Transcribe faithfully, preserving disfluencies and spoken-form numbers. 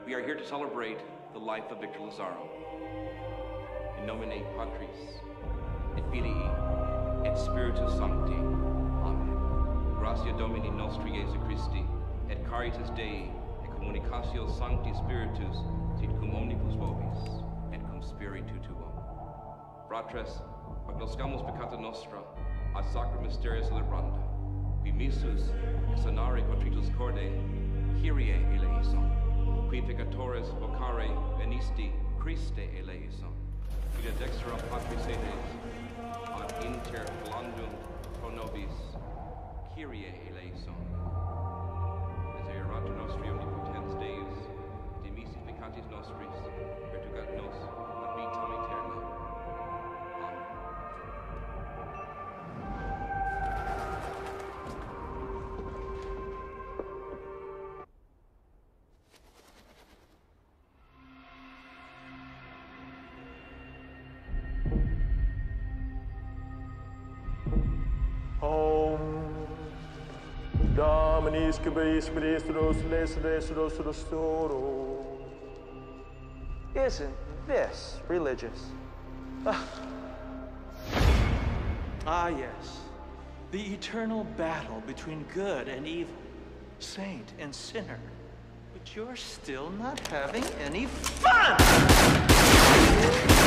We are here to celebrate the life of Victor Lazaro. In nomine Patris, et Filii, et Spiritus Sancti. Amen. Gratia Domini nostri Jesu Christi, et caritas Dei, et communicatio Sancti Spiritus, sit cum omnibus vobis, et cum spiritu tuo. Fratres, agnoscamus peccata nostra, ad sacra mysteria celebranda, qui missus, exonare contritus corde, Kyrie eleison, qui peccatores vocare venisti, Christe eleison, qui de dextra Patris sedes, ad inter blandum pro nobis, Kyrie eleison. Miserere nostri omnipotens Deus, de missis peccatis nostris, pertugat nos ad vitam aeterna. Amen. Dominis Cabris Ministros Lesros Rostoro. Isn't this religious? Ah. Ah, yes. The eternal battle between good and evil, saint and sinner. But you're still not having any fun!